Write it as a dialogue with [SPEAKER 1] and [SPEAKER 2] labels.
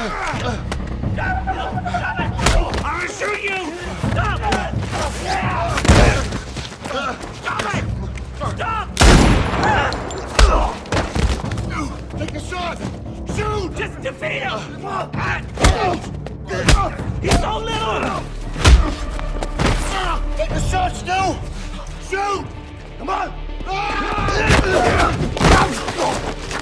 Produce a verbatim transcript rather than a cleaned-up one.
[SPEAKER 1] I'll shoot you! Stop! Stop it! Stop!
[SPEAKER 2] Take a shot! Shoot!
[SPEAKER 1] Just defeat him! He's so little!
[SPEAKER 2] Take a shot, Stu! Shoot! Come on!